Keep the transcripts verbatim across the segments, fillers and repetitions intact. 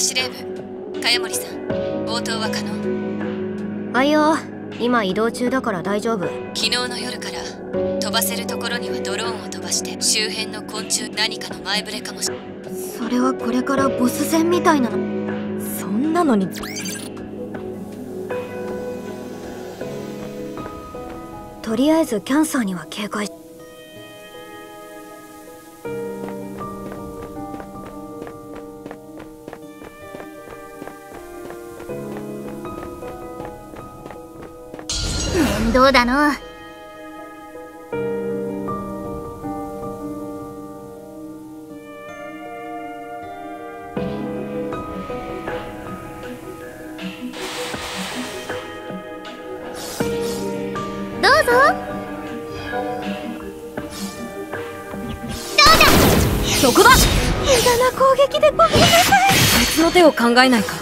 司令部、茅森さん、応答は可能？ あいよ、今移動中だから大丈夫。 昨日の夜から飛ばせるところにはドローンを飛ばして周辺の昆虫何かの前触れかもしれない。 それはこれからボス戦みたいなの？そんなのに。とりあえずキャンサーには警戒。 面倒だの。どうぞ。 そこだ。無駄な攻撃でごめんなさい。別の手を考えないか。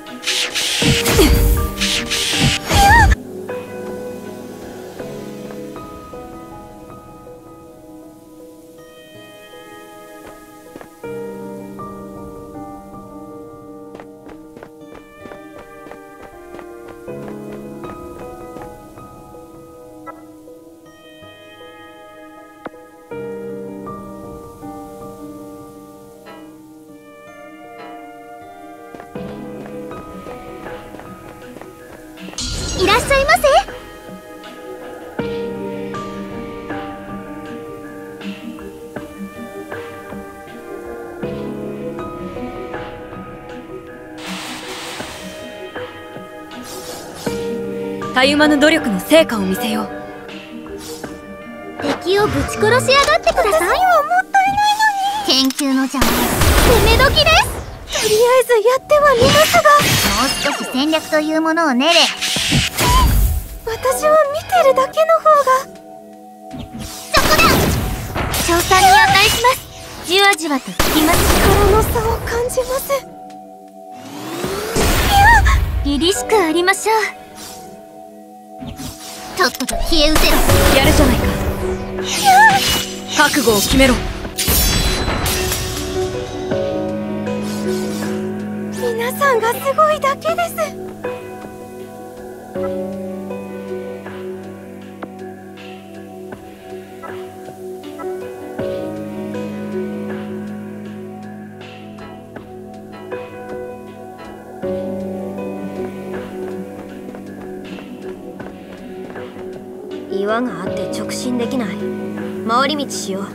いらっしゃいませ。 たゆまぬ努力の成果を見せよう。 敵をぶち殺しやがってください。私にはもったいないのに。研究の邪魔。攻め時です。とりあえずやってはみますが、もう少し戦略というものを練れ。私は見てるだけの方が。そこだ。賞賛に値します。じわじわと効きます。 力の差を感じます。 凛々しくありましょう。とっとと消え失せろ。 やるじゃないか。覚悟を決めろ。皆さんがすごいだけです。岩があって直進できない。回り道しよう。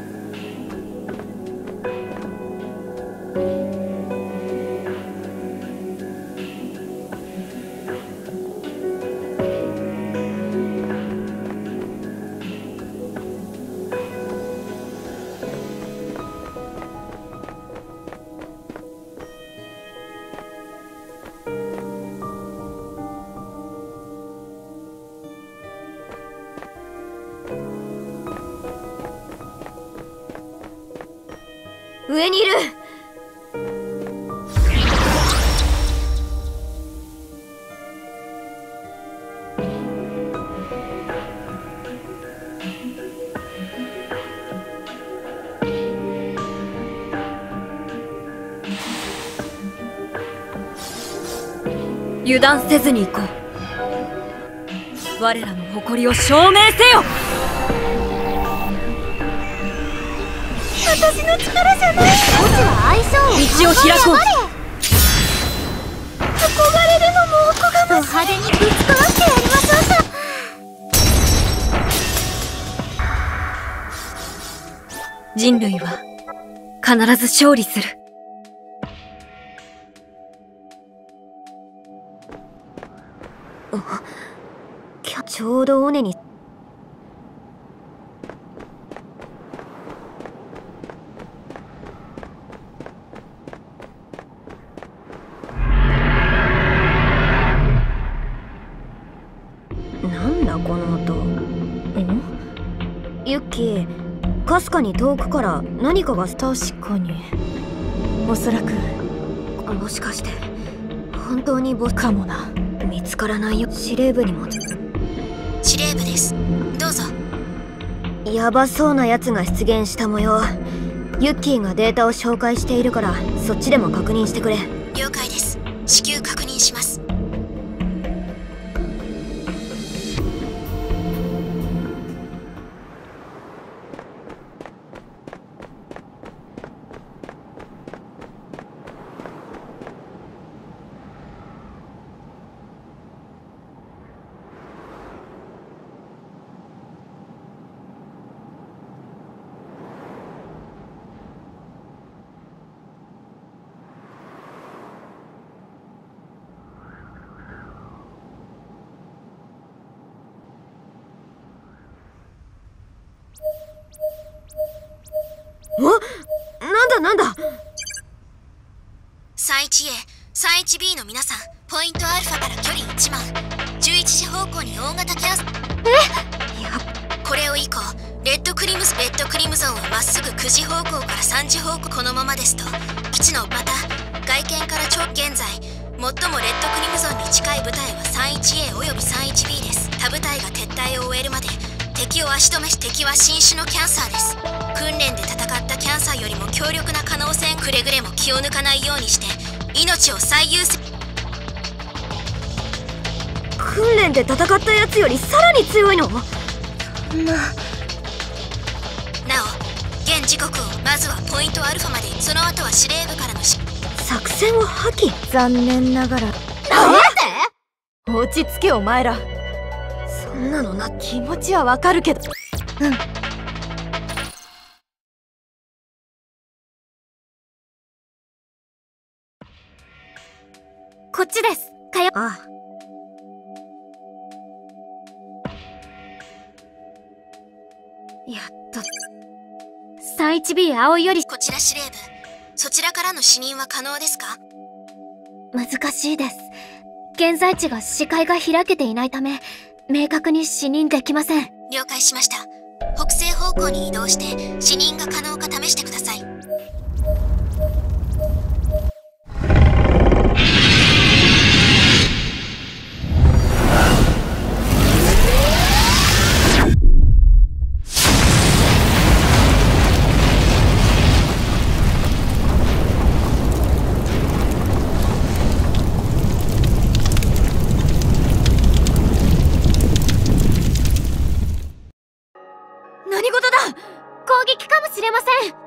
上にいる。油断せずに行こう。我らの誇りを証明せよ。 私の力じゃない。ボスは相性を道を開こう。 憧れるのもおこがましい。派手にぶち壊してやりましょうか。 人類は必ず勝利する。あ、ちょうど尾根に。なんだこの音。ん？ユッキー、かすかに遠くから何かが。確かに。おそらく。もしかして本当にボスかもな。見つからないよ。司令部にも。 司令部です。どうぞ。 やばそうなやつが出現した模様。ユッキーがデータを紹介しているからそっちでも確認してくれ。 了解です。 至急確認します。 なんだなんだ。 さんいちエー、さんいちビー の皆さん、ポイントアルファから距離いちまん、じゅういちじ方向に大型キャンセル。 えいや、 これを以降、レッドクリムズレッドクリムゾンはまっすぐくじ方向からさんじ方向。このままですと基地のまた外見から超現在最もレッドクリムゾンに近い部隊は さんいちエー および さんいちビー です。他部隊が撤退を終えるまで敵を足止めし、敵は新種のキャンサーです。訓練で戦ったキャンサーよりも強力な可能性。くれぐれも気を抜かないようにして命を最優先。 訓練で戦ったやつよりさらに強いの？まなお現時刻をまずはポイントアルファまで、その後は司令部からのし作戦を破棄。 残念ながら。なんで？ 落ち着けお前ら。 そんなのな。 気持ちはわかるけど。うん。こっちです。かよ。 ああ。やっと。 さんいちビー 青いより。 こちら司令部、そちらからの視認は可能ですか？ 難しいです。現在地が視界が開けていないため明確に視認できません。 了解しました。北西方向に移動して視認が可能か試してください。 何事だ？ 攻撃かもしれません。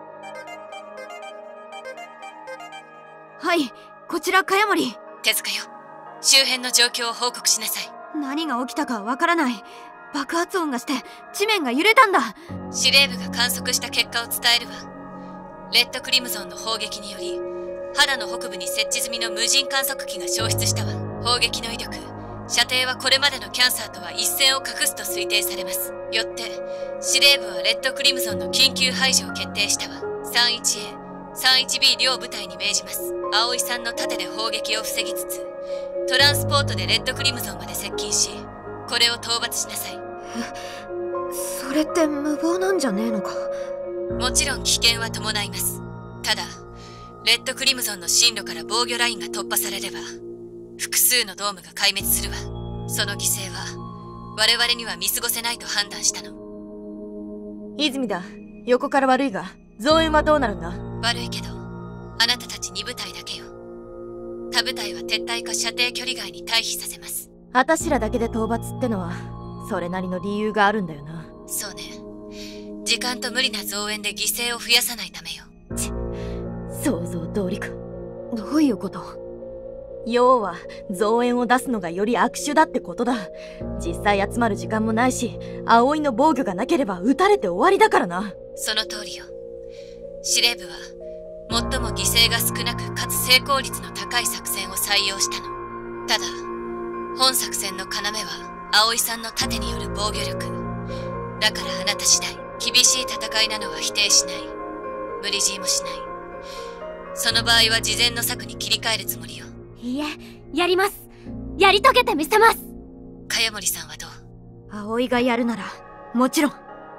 はい、こちら茅森。 手塚よ、周辺の状況を報告しなさい。 何が起きたかわからない。爆発音がして地面が揺れたんだ。 司令部が観測した結果を伝えるわ。レッドクリムゾンの砲撃により肌の北部に設置済みの無人観測機が消失したわ。砲撃の威力、射程はこれまでのキャンサーとは一線を画すと推定されます。よって司令部はレッドクリムゾンの緊急排除を決定したわ。 さんいちエー、さんいちビー 両部隊に命じます。葵さんの盾で砲撃を防ぎつつトランスポートでレッドクリムゾンまで接近し、これを討伐しなさい。 え、それって無謀なんじゃねえのか？ もちろん危険は伴います。ただレッドクリムゾンの進路から防御ラインが突破されれば複数のドームが壊滅するわ。その犠牲は我々には見過ごせないと判断したの。 泉だ。横から悪いが増援はどうなるんだ？ 悪いけどあなたたちに部隊だけよ。他部隊は撤退か射程距離外に退避させます。 あたしらだけで討伐ってのはそれなりの理由があるんだよな。 そうね。時間と無理な増援で犠牲を増やさないためよ。 ち想像通りか。 どういうこと？ 要は増援を出すのがより悪手だってことだ。実際集まる時間もないし、葵の防御がなければ撃たれて終わりだからな。 その通りよ。司令部は最も犠牲が少なくかつ成功率の高い作戦を採用したの。ただ本作戦の要は葵さんの盾による防御力だから、あなた次第。厳しい戦いなのは否定しない。無理強いもしない。その場合は事前の策に切り替えるつもりよ。 いいえ、やります。やり遂げてみせます。 茅森さんはどう？ 葵がやるならもちろん。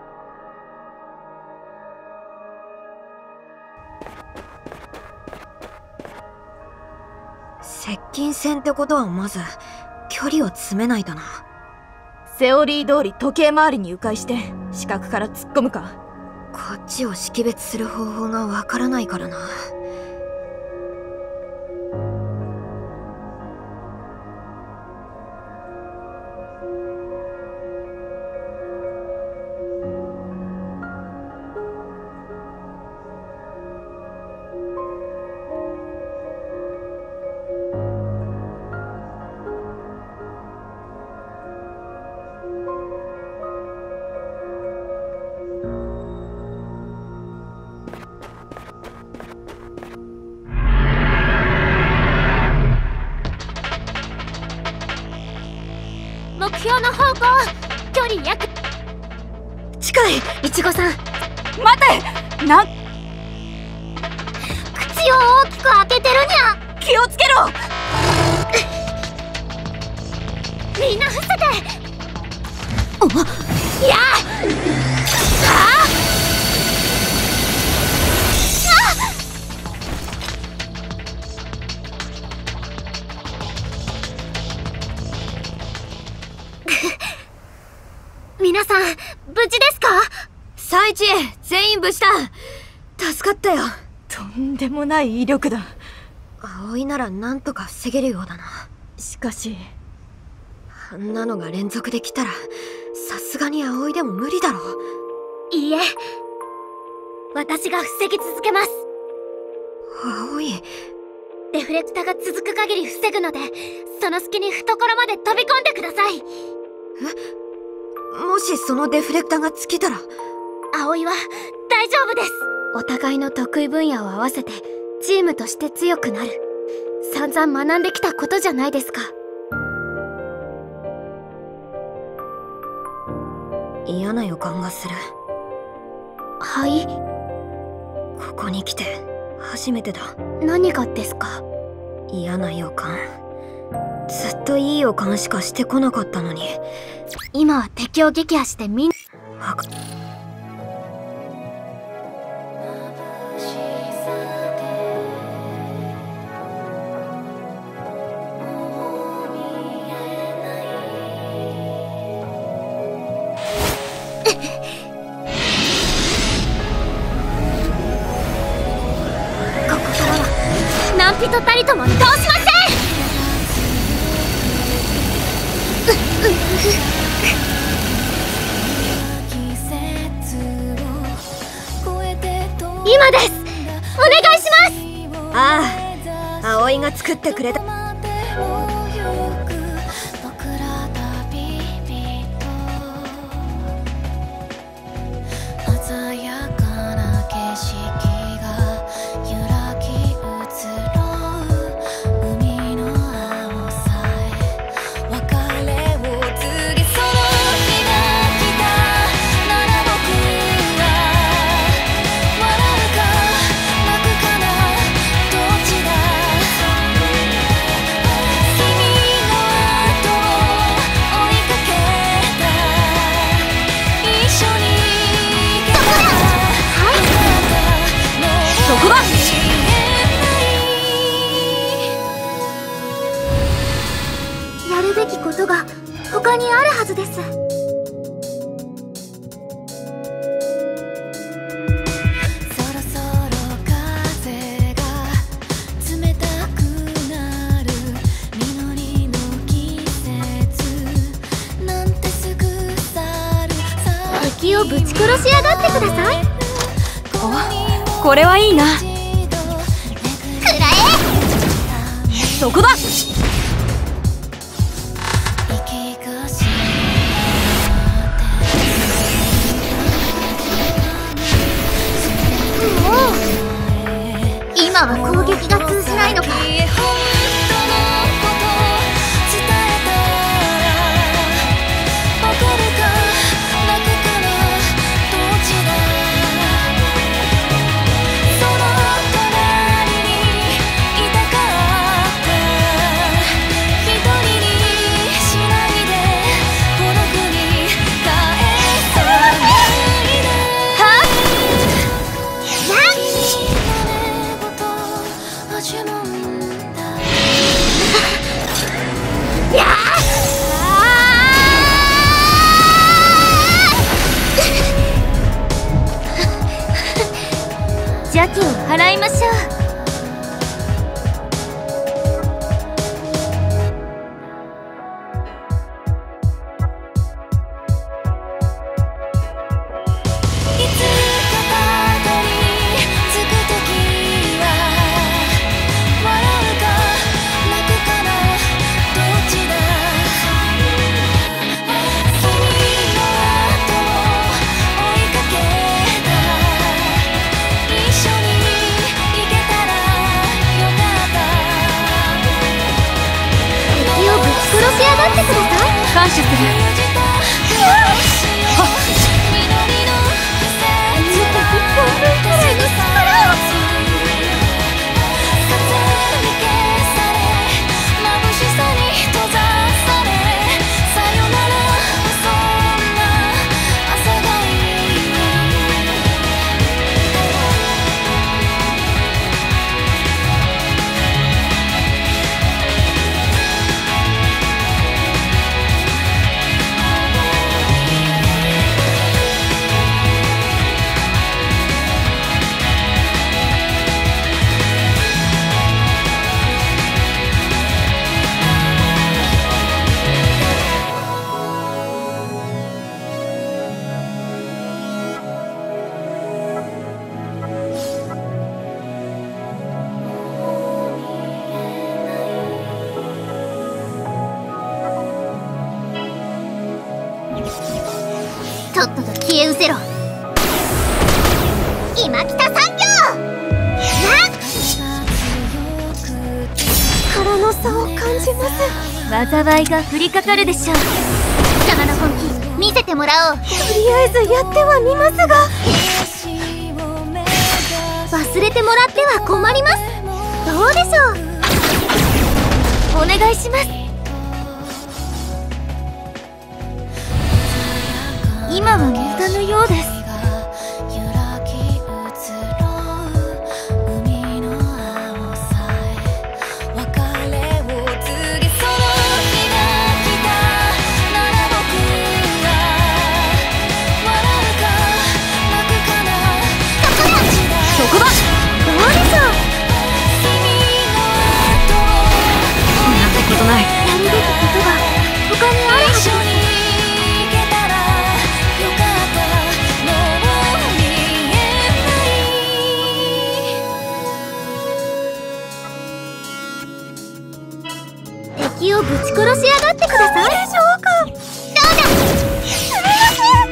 接近戦ってことはまず距離を詰めないとな。 セオリー通り時計回りに迂回して死角から突っ込むか。 こっちを識別する方法がわからないからな。 目標の方向、距離約。 近い。 いちごさん、 待て。な口を大きく開けてるにゃ。 気をつけろ。 みんな伏せて。いやあ皆さん無事ですか？ 最地、全員無事だ。助かったよ。 とんでもない威力だ。 葵ならなんとか防げるようだな。 しかしあんなのが連続できたらさすがに葵でも無理だろう。 いいえ、私が防ぎ続けます。 葵、 デフレクタが続く限り防ぐので、その隙に懐まで飛び込んでください。 え、もしそのデフレクタが尽きたら？ 葵は大丈夫です。お互いの得意分野を合わせてチームとして強くなる。散々学んできたことじゃないですか。 嫌な予感がする。 はい。 ここに来て初めてだ。 何がですか？ 嫌な予感。ずっといい予感しかしてこなかったのに。 今は敵を撃破してみんわか何人たりとも通しません。今です。お願いします。 ああ、葵が作ってくれた。 やるべきことが他にあるはずです。そろそろ風が冷たくなる実りの季節なんてすぐ去る。敵をぶち殺しやがってください。 お、これはいいな。 くらえ。 そこだ。 今は攻撃が通じないのか。 とっとと消え失せろ。今北産業力の差を感じます。災いが降りかかるでしょう。 貴様の本気見せてもらおう。 とりあえずやってはみますが、 忘れてもらっては困ります。どうでしょう。 お願いします。今は無駄のようです。 敵をぶち殺しやがってください。 どうでしょうか。 どうだ。すみません。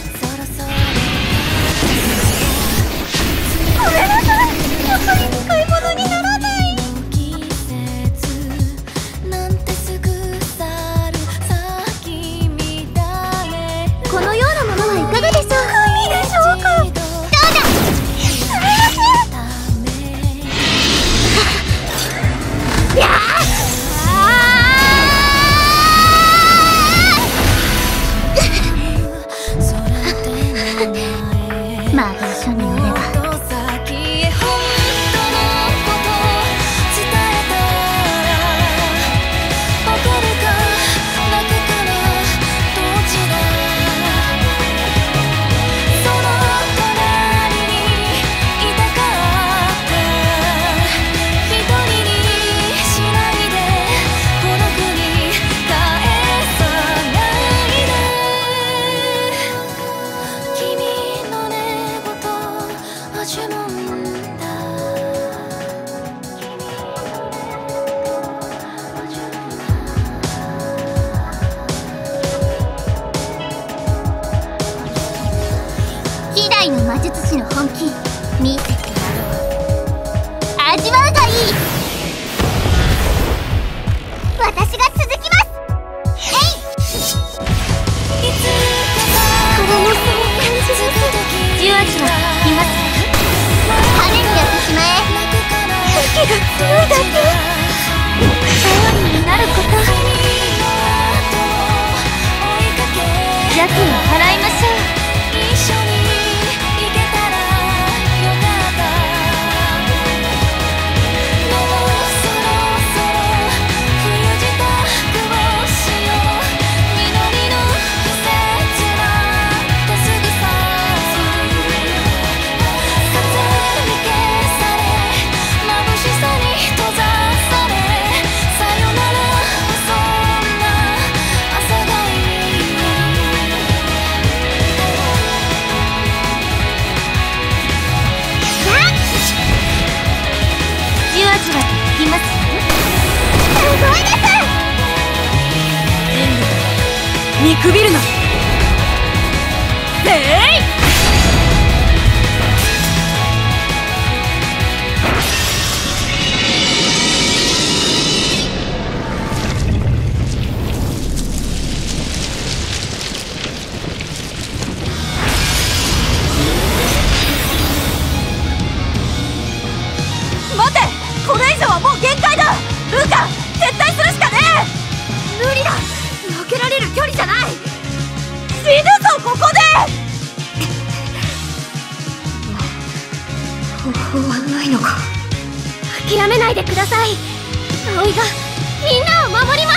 ごめんなさい。やっぱり使い物にならない。 このようなものはいかがでしょう。 神でしょうか。 どうだ。 すみません。やあ。 まあ一緒に乗れば。希代の魔術師の本気見せてやろう。味わうがいい。私が続きます。えい。 体の差を感じます。じわじわきます。 羽にやってしまえ。 息が強いだけ。頼りになること。邪気を払いましょう。見くびるな。えい！待て！これ以上はもう限界だ。ルーカ、撤退するしかねえ。無理だ。避けられる距離じゃない。死ぬぞここで。方法はないのか。 諦めないでください。葵がみんなを守ります。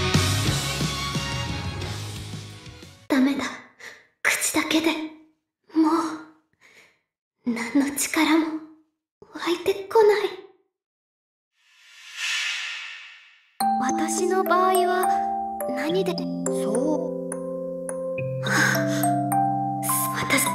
ダメだ。口だけでもう何の力も湧いてこない。私の場合は何で。そう私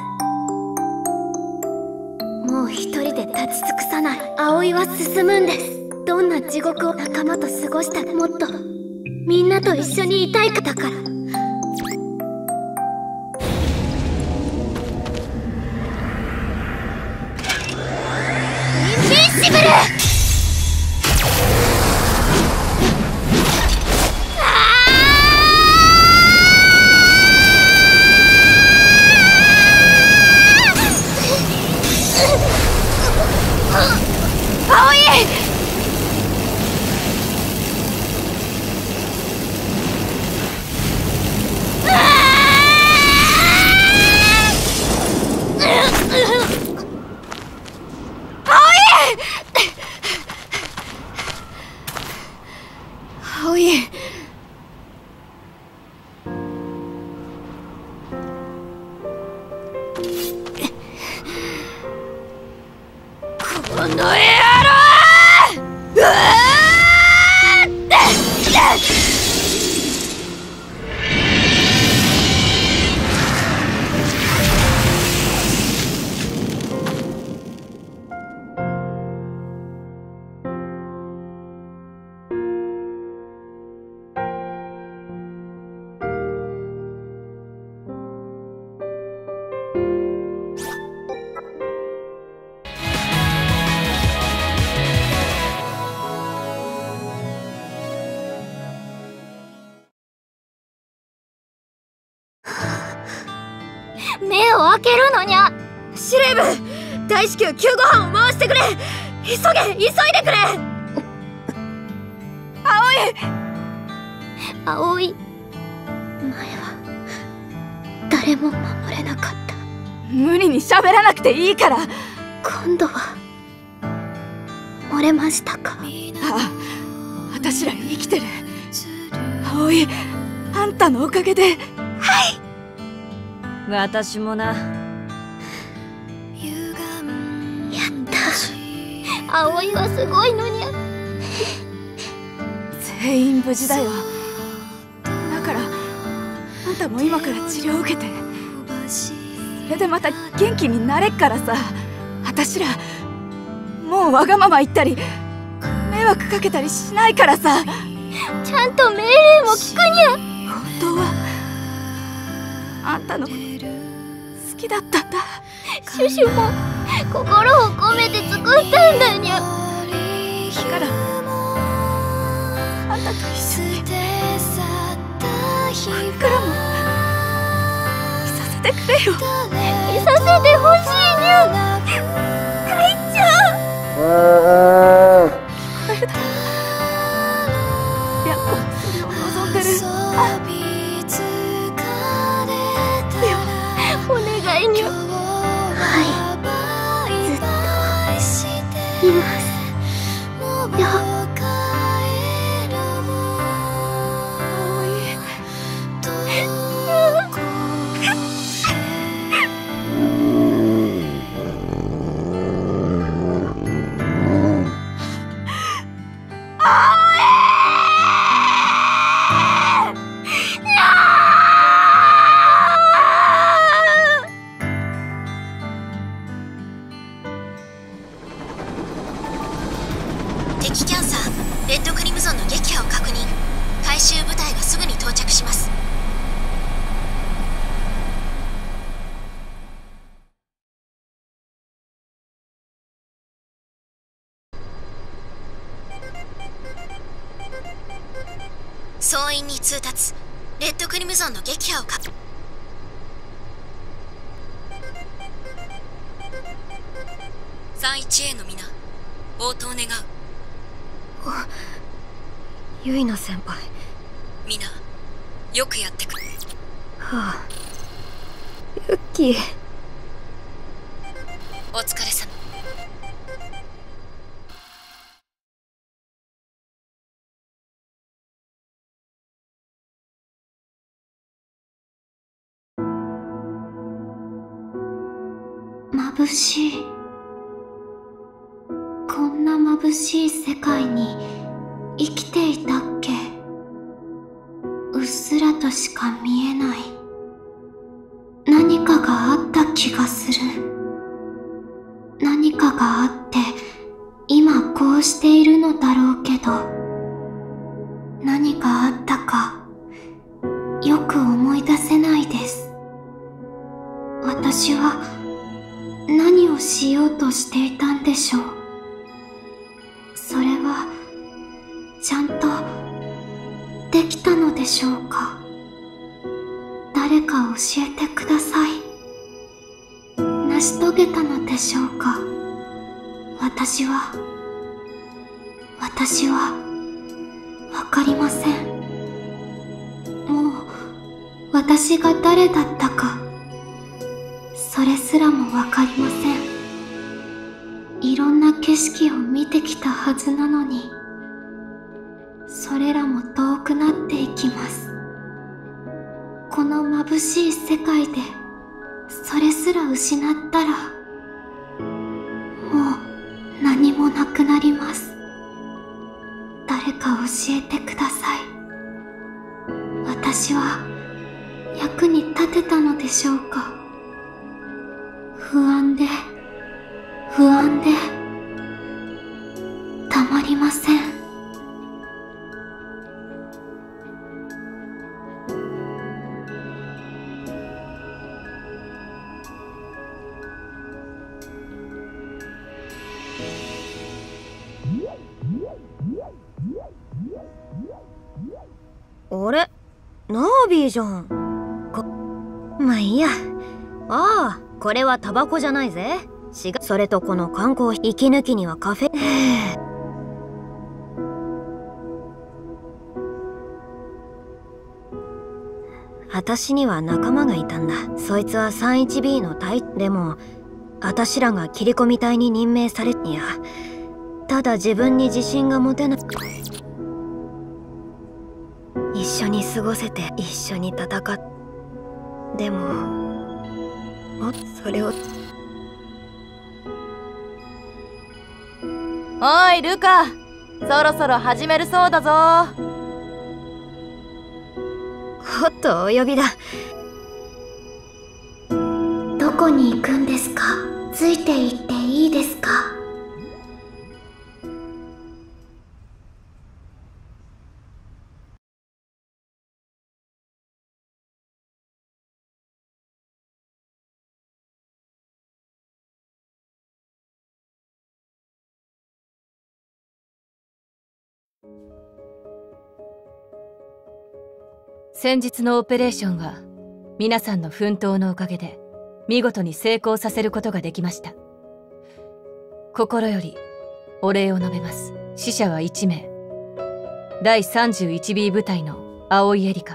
もう一人で立ち尽くさない。葵は進むんです。どんな地獄を仲間と過ごしたらもっとみんなと一緒にいたいから。 野郎！うわーって！目を開けるのにゃ。司令部、大至急救護班を回してくれ。急げ、急いでくれ。葵葵前は誰も守れなかった。 無理に喋らなくていいから。 今度は漏れましたか。 ああ、私ら生きてる。葵、あんたのおかげで。 はい、 私もな。やった。葵はすごいのにゃ。 全員無事だよ。だからあんたも今から治療を受けて、それでまた元気になれっからさ。私らもうわがまま言ったり迷惑かけたりしないからさ。 ちゃんと命令も聞くにゃ。 本当はあんたのこと好きだったんだ。 シュシュも心を込めて作ったんだにゃ。だからあんたと一緒にこれからもいさせてくれよ。 いさせてほしいにゃ。隊長、 聞こえるだろ。やっぱそれを望んでる。あ、 お願いにゃ。はい、ずっといますよ。 敵キャンサー、レッドクリムゾンの撃破を確認。回収部隊がすぐに到着します。総員に通達。レッドクリムゾンの撃破を確認。 さんいちエー の皆、応答願う。 ユイナ先輩。 皆、よくやってくれ。 はあ、ユッキー。 お疲れ様。 眩しい。こんな眩しい世界に生きていたっけ。うっすらとしか見えない。何かがあった気がする。何かがあって今こうしているのだろうけど、何があったかよく思い出せないです。私は何をしようとしていたんでしょう。それはちゃんとできたのでしょうか。誰か教えてください。成し遂げたのでしょうか。私は私はわかりません。もう私が誰だったかそれすらもわかりません。いろんな景色を見てきたはずなのに、それらも遠くなっていきます。この眩しい世界でそれすら失ったら、もう何もか教えてください。私は役に立てたのでしょうか。不安で不安でたまりません。 あれ、ナービーじゃん。こまあいいや。ああ、これはタバコじゃないぜ。しがそれとこの観光費息抜きにはカフェ私には仲間がいたんだ。そいつは さんいちビー の隊でも私らが切り込み隊に任命されいやただ自分に自信が持てな一緒に過ごせて一緒に戦っでもそれをおいルカ、そろそろ始めるそうだぞ。 おっとお呼びだ。 どこに行くんですか？ついて行っていいですか？ 先日のオペレーションは皆さんの奮闘のおかげで見事に成功させることができました。心よりお礼を述べます。死者はいちめい、だい さんじゅういちビー 部隊の青井エリカ。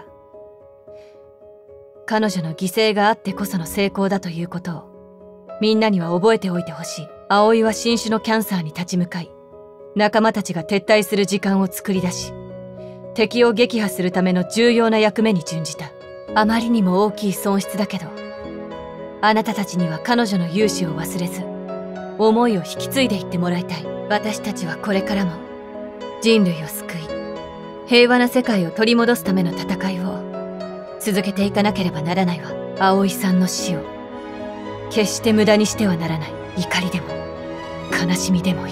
彼女の犠牲があってこその成功だということをみんなには覚えておいてほしい。青井は新種のキャンサーに立ち向かい、仲間たちが撤退する時間を作り出し、敵を撃破するための重要な役目に準じた。あまりにも大きい損失だけど、あなたたちには彼女の勇姿を忘れず、思いを引き継いでいってもらいたい。私たちはこれからも人類を救い、平和な世界を取り戻すための戦いを続けていかなければならないわ。葵さんの死を決して無駄にしてはならない。怒りでも悲しみでもいい。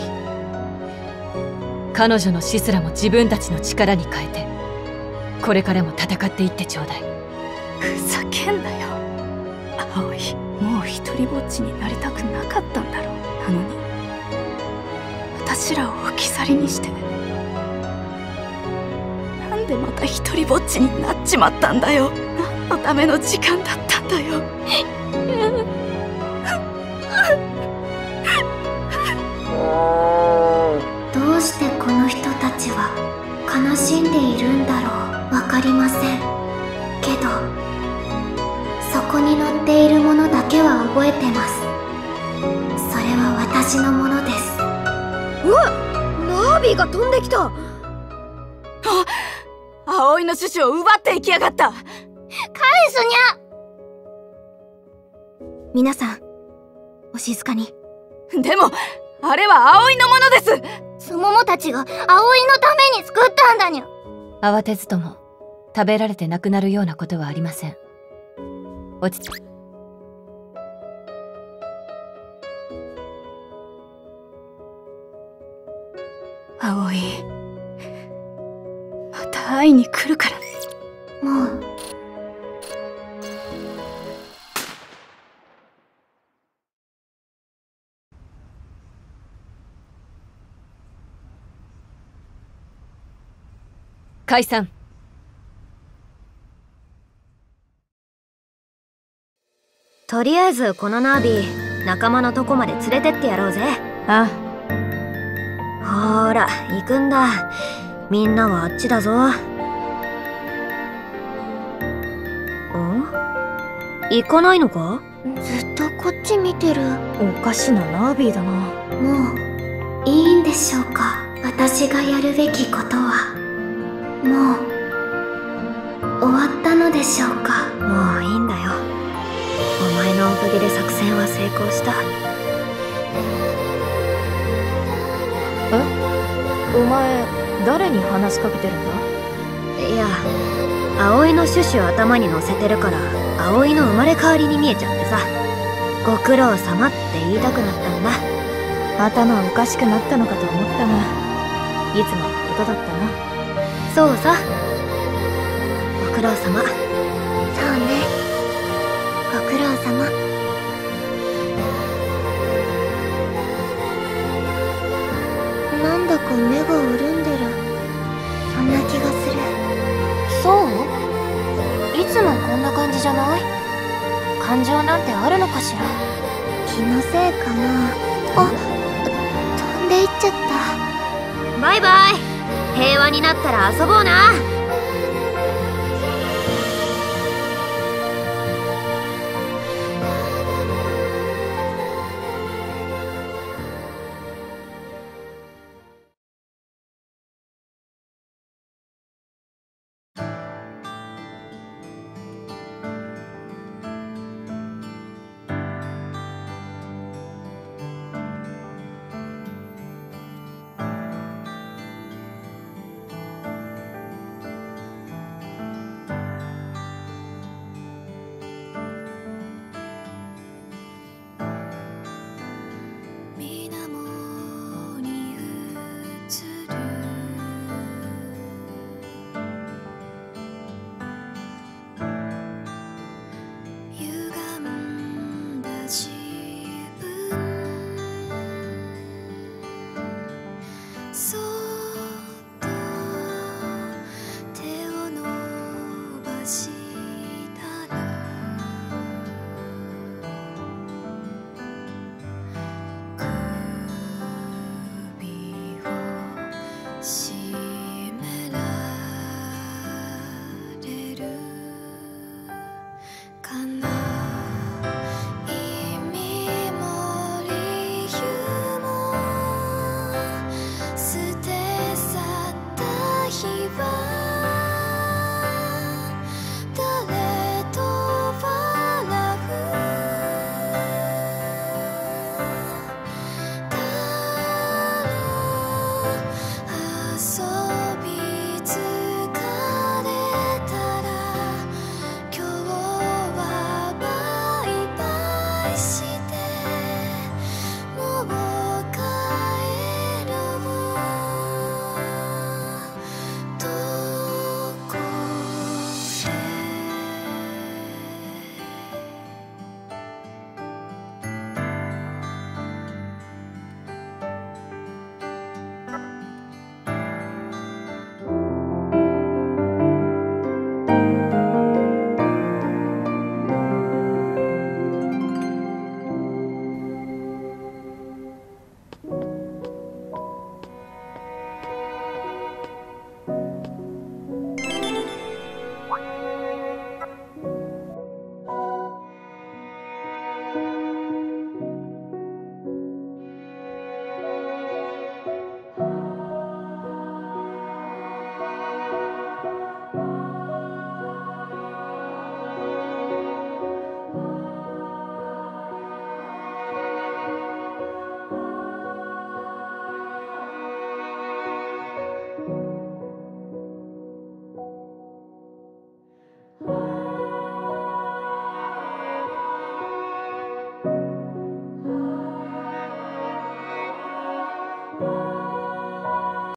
彼女の死すらも自分たちの力に変えて、これからも戦っていってちょうだい。 ふざけんなよ葵。もう一人ぼっちになりたくなかったんだろう。なのに私らを置き去りにして、なんでまた一人ぼっちになっちまったんだよ。何のための時間だったんだよ。 どうしてこの人たちは悲しんでいるんだろう。わかりませんけど、そこに載っているものだけは覚えてます。それは私のものです。 うわっ、ナービーが飛んできた。 あ、葵の種子を奪っていきやがった。返すにゃ。 皆さんお静かに。 でもあれは葵のものです。 スモモたちが葵のために作ったんだにゃ。 慌てずとも食べられてなくなるようなことはありません。落ち着き。 葵、また会いに来るから。 もう解散。 とりあえずこのナービー仲間のとこまで連れてってやろうぜ。 あほーら行くんだ。みんなはあっちだぞ。ん？行かないのか？ ずっとこっち見てる。 おかしなナービーだな。 もういいんでしょうか。私がやるべきことはもう終わったのでしょうか。 もういいんだよ。お前のおかげで作戦は成功した。 え？お前誰に話しかけてるんだ？ いや、葵のシュシュを頭に乗せてるから葵の生まれ変わりに見えちゃってさ、ご苦労様って言いたくなったんだ。 頭おかしくなったのかと思ったが、いつものことだったな。 そうさ、ご苦労様。 そうね、ご苦労様。なんだか目が潤んでる、そんな気がする。そう？いつもこんな感じじゃない？感情なんてあるのかしら。気のせいかな。あ、飛んでいっちゃった。 バイバイ。平和になったら遊ぼうな。